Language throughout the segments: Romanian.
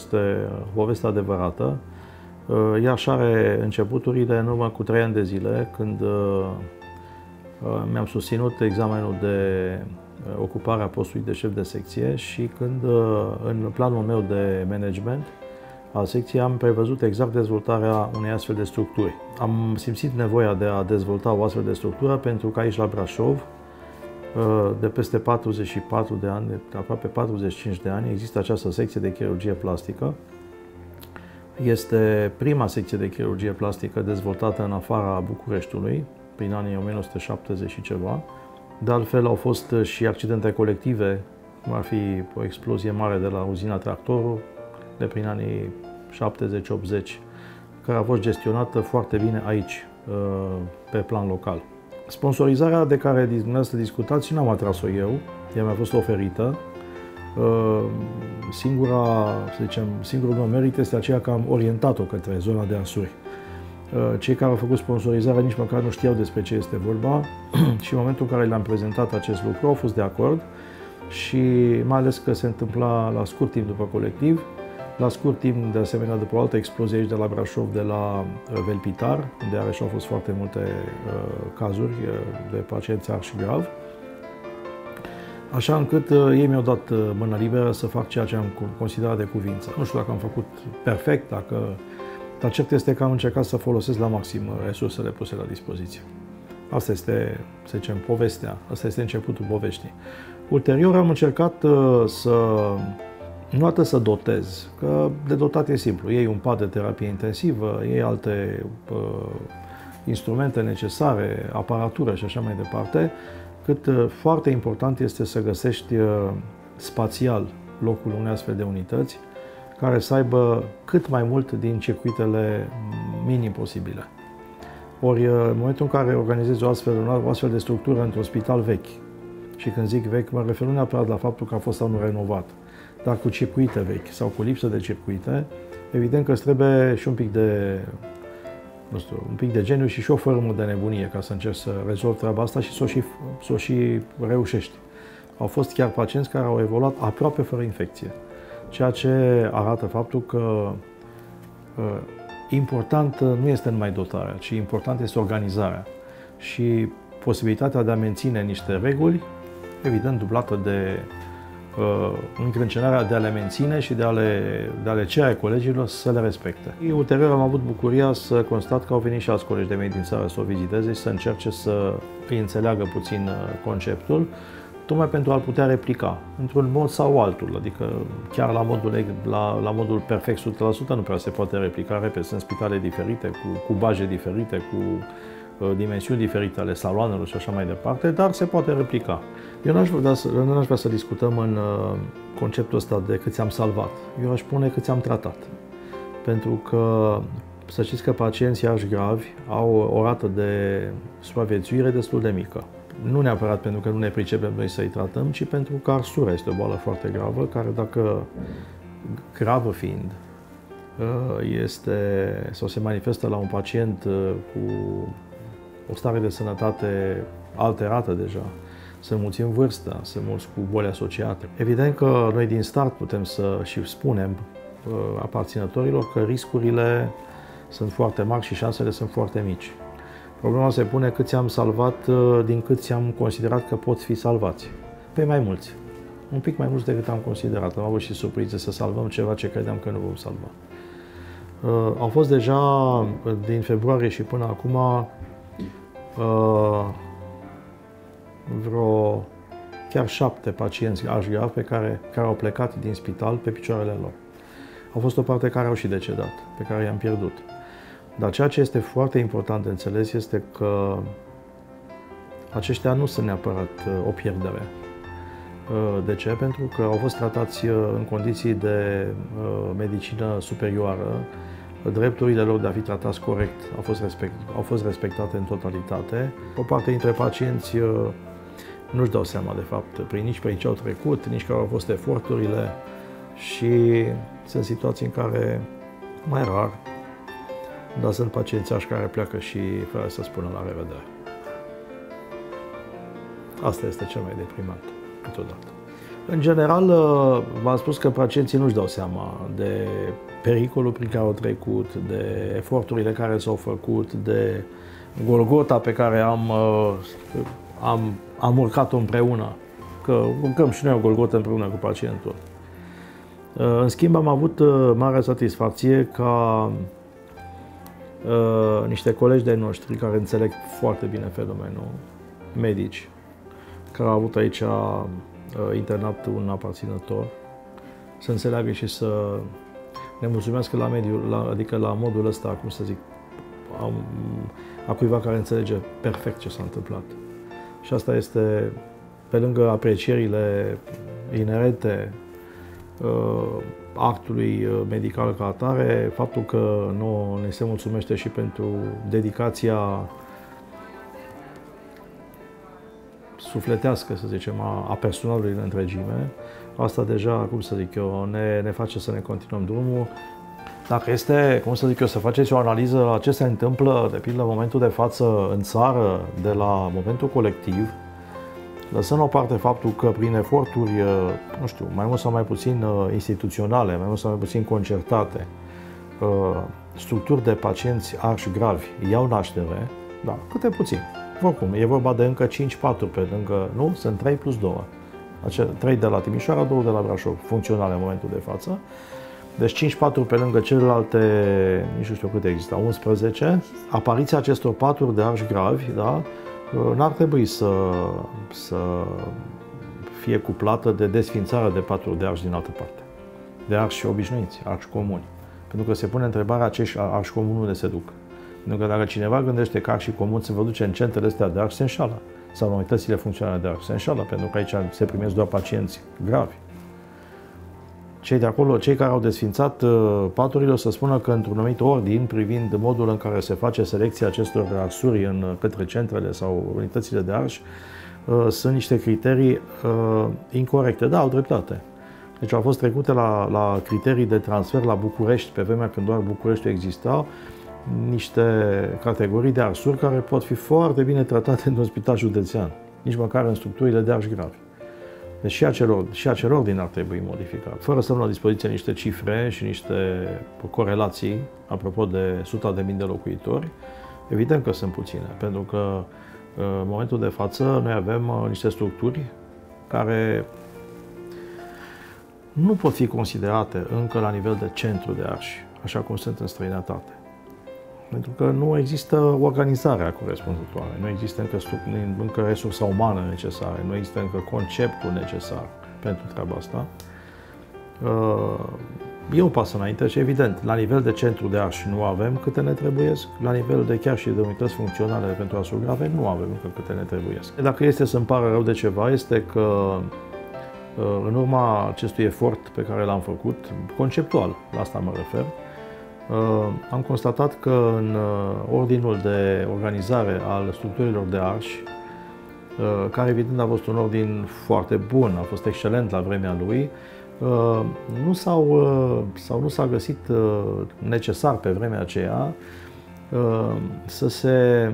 poveste adevărată. Ea și are începuturile în urmă cu 3 ani de zile, când mi-am susținut examenul de ocupare a postului de șef de secție și când în planul meu de management al secției am prevăzut exact dezvoltarea unei astfel de structuri. Am simțit nevoia de a dezvolta o astfel de structură pentru că aici la Brașov, de peste 44 de ani, de aproape 45 de ani, există această secție de chirurgie plastică. Este prima secție de chirurgie plastică dezvoltată în afara Bucureștiului, prin anii 1970 și ceva. De altfel, au fost și accidente colective, cum ar fi o explozie mare de la uzina Tractorul, de prin anii 70-80, care a fost gestionată foarte bine aici, pe plan local. Sponsorizarea de care dumneavoastră discutați nu am atras-o eu, ea mi-a fost oferită. Singurul meu merit este aceea că am orientat-o către zona de Arsuri. Cei care au făcut sponsorizarea nici măcar nu știau despre ce este vorba și în momentul în care le-am prezentat acest lucru au fost de acord și mai ales că se întâmpla la scurt timp după colectiv, la scurt timp de asemenea după o altă explozie aici de la Brașov, de la Velpitar, unde iarăși au fost foarte multe cazuri de pacienți arși grav. Așa încât ei mi-au dat mână liberă să fac ceea ce am considerat de cuvință. Nu știu dacă am făcut perfect, dar cert este că am încercat să folosesc la maxim resursele puse la dispoziție. Asta este, să zicem, povestea, asta este începutul poveștii. Ulterior am încercat nu atât să dotez, că de dotat e simplu. Iei un pat de terapie intensivă, iei alte instrumente necesare, aparatură și așa mai departe, cât foarte important este să găsești spațial locul unei astfel de unități care să aibă cât mai mult din circuitele minim posibile. Ori în momentul în care organizezi o astfel de structură într-un spital vechi, și când zic vechi, mă refer nu neapărat la faptul că a fost sau nu renovat, dar cu circuite vechi sau cu lipsă de circuite, evident că îți trebuie și un pic de geniu și o formă de nebunie ca să încerci să rezolvi treaba asta și să o și reușești. Au fost chiar pacienți care au evoluat aproape fără infecție, ceea ce arată faptul că important nu este numai dotarea, ci important este organizarea și posibilitatea de a menține niște reguli, evident dublată de încrâncenarea de a le menține și de a le cere colegilor să le respecte. Ulterior am avut bucuria să constat că au venit și alți colegi de mei din țară să o viziteze și să încerce să îi înțeleagă puțin conceptul, tocmai pentru a-l putea replica într-un mod sau altul, adică chiar la modul perfect 100% nu prea se poate replica, repede, sunt spitale diferite, cu baje diferite, cu dimensiuni diferite ale saloanelor și așa mai departe, dar se poate replica. Eu n-aș vrea să discutăm în conceptul ăsta de cât ți-am salvat. Eu aș spune cât ți-am tratat. Pentru că să știți că pacienții arși gravi au o rată de supraviețuire destul de mică. Nu neapărat pentru că nu ne pricepem noi să-i tratăm, ci pentru că arsura este o boală foarte gravă, care dacă gravă fiind, sau se manifestă la un pacient cu o stare de sănătate alterată deja, sunt mulți în vârstă, sunt mulți cu boli asociate. Evident că noi din start putem să și spunem aparținătorilor că riscurile sunt foarte mari și șansele sunt foarte mici. Problema se pune cât ți-am salvat din cât ți-am considerat că pot fi salvați. Pe mai mulți. Un pic mai mulți decât am considerat. Am avut și surprize să salvăm ceva ce credeam că nu vom salva. Au fost deja din februarie și până acum vreo chiar 7 pacienți arși gravi care au plecat din spital pe picioarele lor. Au fost o parte care au și decedat, pe care i-am pierdut. Dar ceea ce este foarte important de înțeles este că aceștia nu sunt neapărat o pierdere. De ce? Pentru că au fost tratați în condiții de medicină superioară, drepturile lor de a fi tratați corect au fost respectate în totalitate. O parte dintre pacienți nu-și dau seama, de fapt, nici prin ce au trecut, nici care au fost eforturile și sunt situații în care, mai rar, dar sunt pacienți care pleacă și fără să spună la revedere. Asta este cel mai deprimant, câteodată. În general, v-am spus că pacienții nu-și dau seama de pericolul prin care au trecut, de eforturile care s-au făcut, de Golgota pe care am urcat-o împreună, că urcăm și noi o Golgotă împreună cu pacientul. În schimb, am avut mare satisfacție ca niște colegi de noștri care înțeleg foarte bine fenomenul, medici, care au avut aici internat un aparținător, să înțeleagă și să ne mulțumească la mediul, adică la modul ăsta, cum să zic, a cuiva care înțelege perfect ce s-a întâmplat. Și asta este, pe lângă aprecierile inerente actului medical ca atare, faptul că nouă ne se mulțumește și pentru dedicația sufletească, să zicem, a personalului în întregime. Asta deja, cum să zic eu, ne face să ne continuăm drumul. Dacă este, cum să zic eu, să faceți o analiză la ce se întâmplă, de pildă, în momentul de față în țară, de la momentul colectiv, lăsând la o parte faptul că prin eforturi, nu știu, mai mult sau mai puțin instituționale, mai mult sau mai puțin concertate, structuri de pacienți arși gravi iau naștere, da, câte puțin. Oricum, e vorba de încă 5 paturi pe lângă, nu? Sunt 3 plus 2. 3 de la Timișoara, 2 de la Brașov, funcționale în momentul de față. Deci 5 paturi pe lângă celelalte, nici nu știu câte există, 11. Apariția acestor paturi de arși gravi, da, n-ar trebui să fie cuplată de desfințarea de paturi de arși din altă parte. De arși obișnuiți, arși comuni. Pentru că se pune întrebarea, acești arși comuni unde se duc. Pentru că dacă cineva gândește că arșii comuni se vă duce în centrele astea de arși, se înșală. Sau în unitățile funcționale de arși, se înșală, pentru că aici se primesc doar pacienți gravi. Cei de acolo, cei care au desfințat paturile, o să spună că într-un anumit ordin, privind modul în care se face selecția acestor arsuri către centrele sau unitățile de arși, sunt niște criterii incorrecte. Da, au dreptate. Deci au fost trecute la criterii de transfer la București, pe vremea când doar Bucureștiul exista, niște categorii de arsuri care pot fi foarte bine tratate într-un spital județean, nici măcar în structurile de arși gravi. Deci și acel ordin ar trebui modificat. Fără să luăm la dispoziție niște cifre și niște corelații, apropo de 100.000 de locuitori, evident că sunt puține, pentru că în momentul de față noi avem niște structuri care nu pot fi considerate încă la nivel de centru de arși, așa cum sunt în străinătate. Pentru că nu există organizarea corespunzătoare, nu există încă resursa umană necesară, nu există încă conceptul necesar pentru treaba asta. E un pas înainte și evident, la nivel de centru de arși nu avem câte ne trebuiesc, la nivel de chiar și de unități funcționale pentru arsuri grave nu avem încă câte ne trebuiesc. Dacă este să-mi pară rău de ceva, este că în urma acestui efort pe care l-am făcut, conceptual, la asta mă refer, am constatat că în ordinul de organizare al structurilor de arși, care evident a fost un ordin foarte bun, a fost excelent la vremea lui, nu s-a găsit necesar pe vremea aceea să se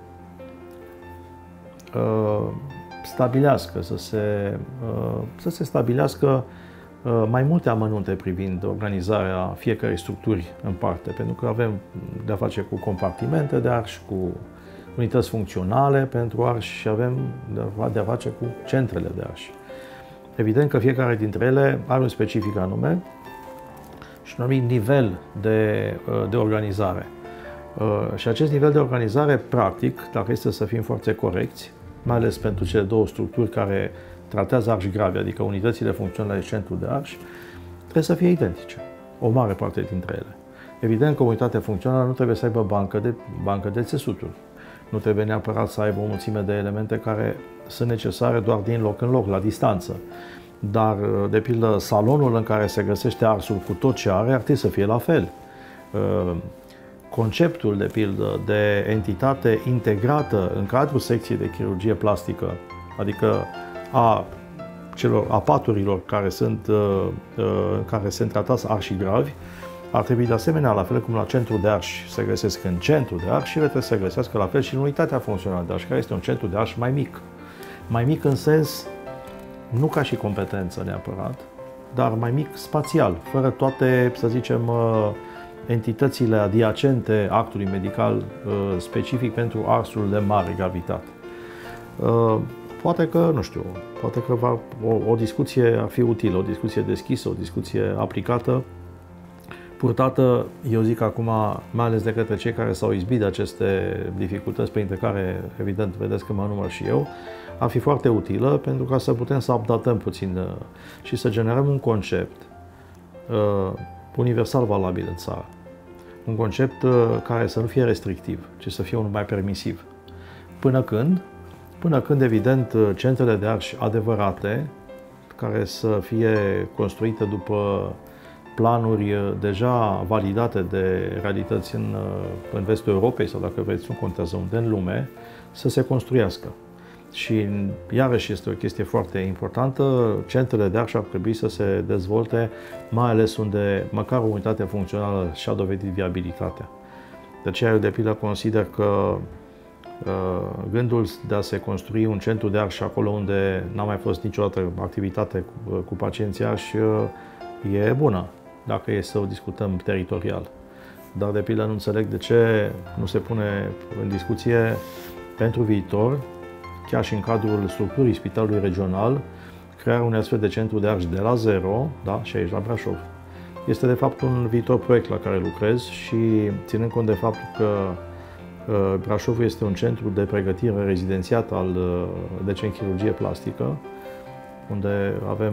stabilească, să se stabilească mai multe amănunte privind organizarea fiecărei structuri în parte, pentru că avem de-a face cu compartimente de arși, cu unități funcționale pentru arși și avem de-a face cu centrele de arși. Evident că fiecare dintre ele are un specific anume și un anumit nivel de organizare. Și acest nivel de organizare, practic, dacă este să fim foarte corecți, mai ales pentru cele două structuri care tratează arși gravi, adică unitățile funcționale și centrul de arși, trebuie să fie identice, o mare parte dintre ele. Evident că unitatea funcțională nu trebuie să aibă bancă de țesuturi. Nu trebuie neapărat să aibă o mulțime de elemente care sunt necesare doar din loc în loc, la distanță. Dar, de pildă, salonul în care se găsește arsul cu tot ce are ar trebui să fie la fel. Conceptul, de pildă, de entitate integrată în cadrul secției de chirurgie plastică, adică a paturilor care sunt tratați arși gravi, ar trebui de asemenea, la fel cum la centru de arși se găsesc în centru de arși, și ele trebuie să se găsească la fel și în unitatea funcțională de arși, care este un centru de arși mai mic. Mai mic în sens nu ca și competență neapărat, dar mai mic spațial, fără toate, să zicem, entitățile adiacente actului medical specific pentru arsul de mare gravitate. Poate că, nu știu, poate că o discuție ar fi utilă, o discuție deschisă, o discuție aplicată, purtată, eu zic acum, mai ales de către cei care s-au izbit de aceste dificultăți, printre care, evident, vedeți că mă număr și eu, ar fi foarte utilă pentru ca să putem să updatăm puțin și să generăm un concept universal valabil în țară. Un concept care să nu fie restrictiv, ci să fie unul mai permisiv. Până când, evident, centrele de arși adevărate, care să fie construite după planuri deja validate de realități în vestul Europei sau, dacă vreți, nu contează unde, în lume, să se construiască. Și, iarăși, este o chestie foarte importantă, centrele de arși ar trebui să se dezvolte, mai ales unde măcar o unitate funcțională și-a dovedit viabilitatea. De aceea, eu, de pildă, consider că gândul de a se construi un centru de arși acolo unde n-a mai fost niciodată activitate cu pacienții arși e bună, dacă e să o discutăm teritorial. Dar, de pildă, nu înțeleg de ce nu se pune în discuție pentru viitor, chiar și în cadrul structurii spitalului regional, crearea unui astfel de centru de arși de la zero, da, și aici la Brașov. Este, de fapt, un viitor proiect la care lucrez și, ținând cont de faptul că Brașovul este un centru de pregătire rezidențiat în chirurgie plastică, unde avem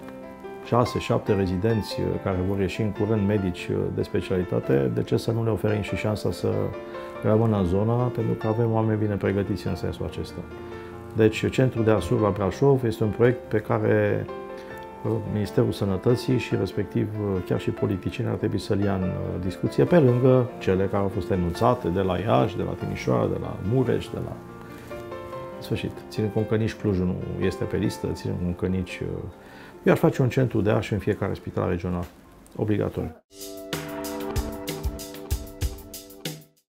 6-7 rezidenți care vor ieși în curând medici de specialitate, de ce să nu le oferim și șansa să rămână în zona, pentru că avem oameni bine pregătiți în sensul acesta. Deci, Centrul de Arsuri la Brașov este un proiect pe care Ministerul Sănătății și, respectiv, chiar și politicienii ar trebui să-l ia în discuție, pe lângă cele care au fost enunțate de la Iași, de la Timișoara, de la Mureș, de la... În sfârșit, ținând cont că nici Clujul nu este pe listă, ținând cont că nici... Eu aș face un centru de arși în fiecare spital regional, obligatoriu.